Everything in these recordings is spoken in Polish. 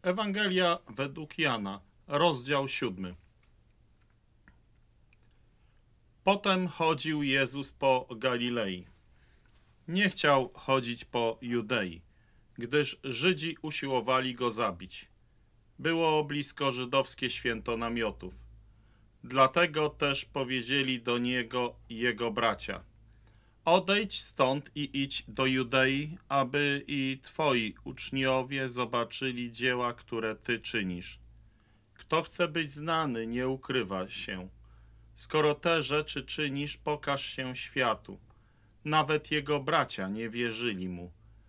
Ewangelia według Jana, rozdział 7. Potem chodził Jezus po Galilei. Nie chciał chodzić po Judei, gdyż Żydzi usiłowali go zabić. Było blisko żydowskie święto namiotów. Dlatego też powiedzieli do niego jego bracia: odejdź stąd i idź do Judei, aby i twoi uczniowie zobaczyli dzieła, które ty czynisz. Kto chce być znany, nie ukrywa się. Skoro te rzeczy czynisz, pokaż się światu. Nawet jego bracia nie wierzyli mu.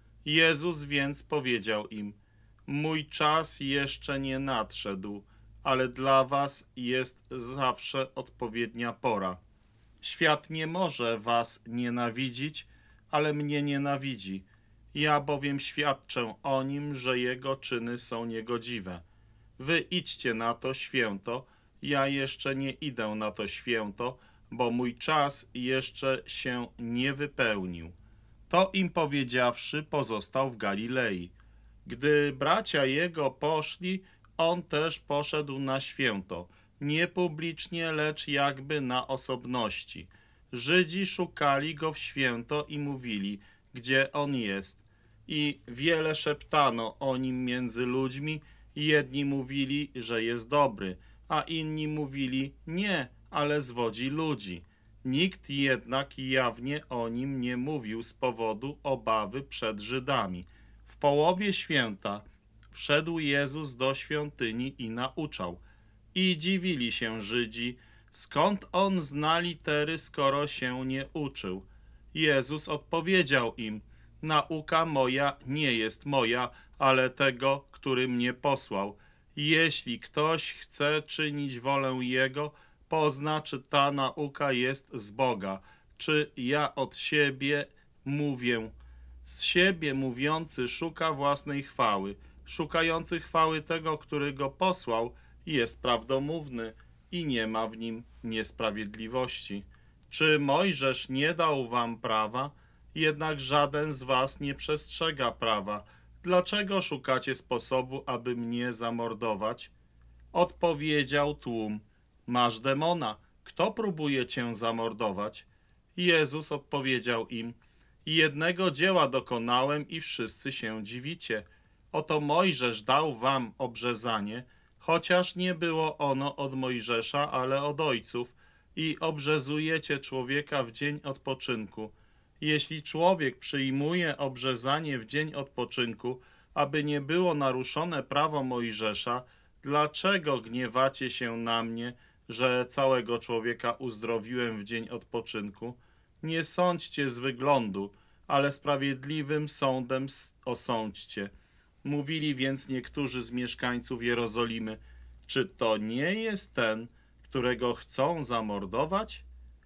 Jezus więc powiedział im: mój czas jeszcze nie nadszedł, ale dla was jest zawsze odpowiednia pora. Świat nie może was nienawidzić, ale mnie nienawidzi. Ja bowiem świadczę o nim, że jego czyny są niegodziwe. Wy idźcie na to święto, ja jeszcze nie idę na to święto, bo mój czas jeszcze się nie wypełnił. To im powiedziawszy, pozostał w Galilei. Gdy bracia jego poszli, on też poszedł na święto, nie publicznie, lecz jakby na osobności. Żydzi szukali go w święto i mówili, gdzie on jest. I wiele szeptano o nim między ludźmi. Jedni mówili, że jest dobry, a inni mówili, nie, ale zwodzi ludzi. Nikt jednak jawnie o nim nie mówił z powodu obawy przed Żydami. W połowie święta wszedł Jezus do świątyni i nauczał. I dziwili się Żydzi, skąd on zna litery, skoro się nie uczył. Jezus odpowiedział im: nauka moja nie jest moja, ale tego, który mnie posłał. Jeśli ktoś chce czynić wolę Jego, pozna, czy ta nauka jest z Boga, czy ja od siebie mówię. Z siebie mówiący szuka własnej chwały. Szukający chwały tego, który go posłał, jest prawdomówny i nie ma w nim niesprawiedliwości. Czy Mojżesz nie dał wam prawa? Jednak żaden z was nie przestrzega prawa. Dlaczego szukacie sposobu, aby mnie zamordować? Odpowiedział tłum: masz demona. Kto próbuje cię zamordować? Jezus odpowiedział im: jednego dzieła dokonałem i wszyscy się dziwicie. Oto Mojżesz dał wam obrzezanie, chociaż nie było ono od Mojżesza, ale od ojców, i obrzezujecie człowieka w dzień odpoczynku. Jeśli człowiek przyjmuje obrzezanie w dzień odpoczynku, aby nie było naruszone prawo Mojżesza, dlaczego gniewacie się na mnie, że całego człowieka uzdrowiłem w dzień odpoczynku? Nie sądźcie z wyglądu, ale sprawiedliwym sądem osądźcie. Mówili więc niektórzy z mieszkańców Jerozolimy: czy to nie jest ten, którego chcą zamordować?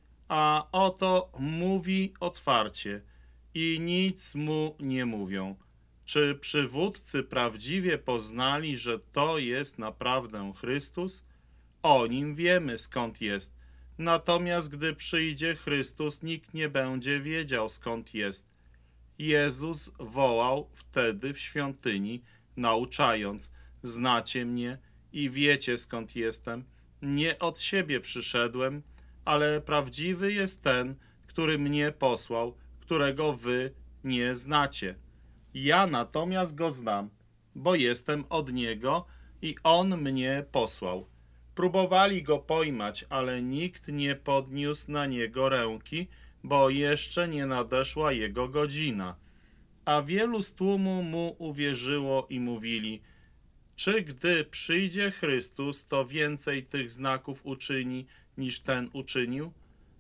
A oto mówi otwarcie i nic mu nie mówią. Czy przywódcy prawdziwie poznali, że to jest naprawdę Chrystus? O nim wiemy, skąd jest. Natomiast gdy przyjdzie Chrystus, nikt nie będzie wiedział, skąd jest. Jezus wołał wtedy w świątyni, nauczając: znacie mnie i wiecie, skąd jestem. Nie od siebie przyszedłem, ale prawdziwy jest ten, który mnie posłał, którego wy nie znacie. Ja natomiast go znam, bo jestem od niego i on mnie posłał. Próbowali go pojmać, ale nikt nie podniósł na niego ręki, bo jeszcze nie nadeszła jego godzina. A wielu z tłumu mu uwierzyło i mówili: czy gdy przyjdzie Chrystus, to więcej tych znaków uczyni, niż ten uczynił?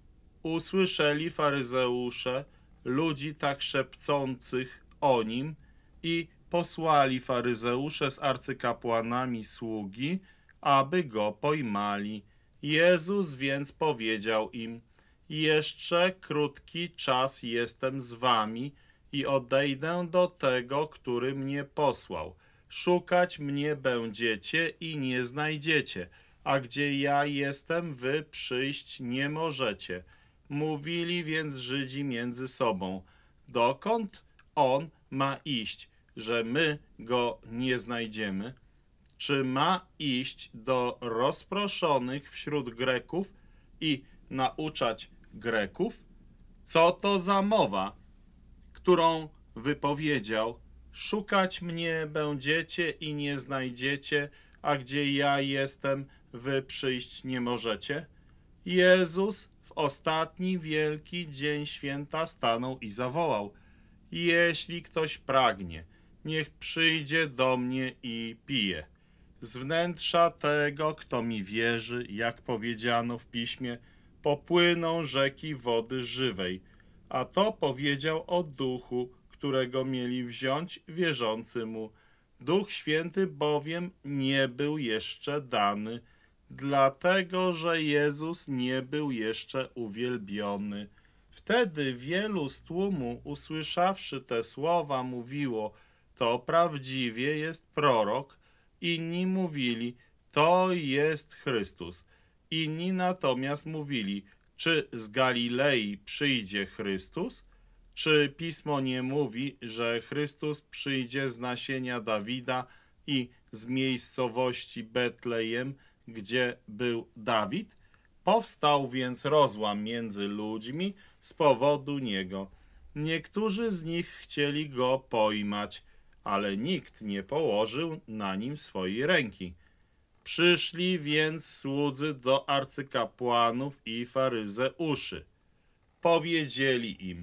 Usłyszeli faryzeusze ludzi tak szepcących o nim i posłali faryzeusze z arcykapłanami sługi, aby go pojmali. Jezus więc powiedział im: jeszcze krótki czas jestem z wami i odejdę do tego, który mnie posłał. Szukać mnie będziecie i nie znajdziecie, a gdzie ja jestem, wy przyjść nie możecie. Mówili więc Żydzi między sobą: dokąd on ma iść, że my go nie znajdziemy? czy ma iść do rozproszonych wśród Greków i nauczać Greków? Co to za mowa, którą wypowiedział: szukać mnie będziecie i nie znajdziecie, a gdzie ja jestem, wy przyjść nie możecie? Jezus w ostatni wielki dzień święta stanął i zawołał: jeśli ktoś pragnie, niech przyjdzie do mnie i pije. Z wnętrza tego, kto mi wierzy, jak powiedziano w piśmie, popłyną rzeki wody żywej. A to powiedział o duchu, którego mieli wziąć wierzący mu. Duch Święty bowiem nie był jeszcze dany, dlatego że Jezus nie był jeszcze uwielbiony. Wtedy wielu z tłumu, usłyszawszy te słowa, mówiło: to prawdziwie jest prorok. Inni mówili: to jest Chrystus. Inni natomiast mówili: czy z Galilei przyjdzie Chrystus? Czy Pismo nie mówi, że Chrystus przyjdzie z nasienia Dawida i z miejscowości Betlejem, gdzie był Dawid? Powstał więc rozłam między ludźmi z powodu niego. Niektórzy z nich chcieli go pojmać, ale nikt nie położył na nim swojej ręki. Przyszli więc słudzy do arcykapłanów i faryzeuszy. Powiedzieli im: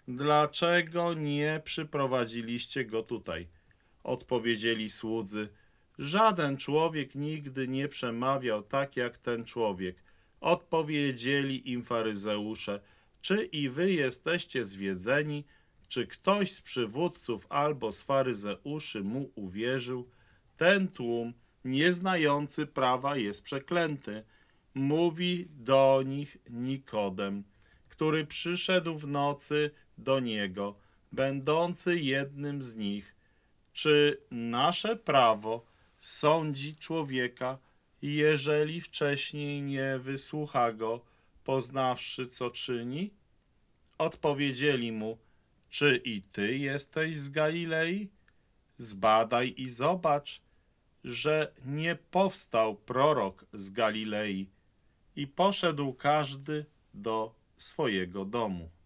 dlaczego nie przyprowadziliście go tutaj? Odpowiedzieli słudzy: żaden człowiek nigdy nie przemawiał tak jak ten człowiek. Odpowiedzieli im faryzeusze: czy i wy jesteście zwiedzeni? Czy ktoś z przywódców albo z faryzeuszy mu uwierzył? Ten tłum, nieznający prawa, jest przeklęty. Mówi do nich Nikodem, który przyszedł w nocy do niego, będący jednym z nich: czy nasze prawo sądzi człowieka, jeżeli wcześniej nie wysłucha go, poznawszy, co czyni? Odpowiedzieli mu: czy i ty jesteś z Galilei? Zbadaj i zobacz, że nie powstał prorok z Galilei. I poszedł każdy do swojego domu.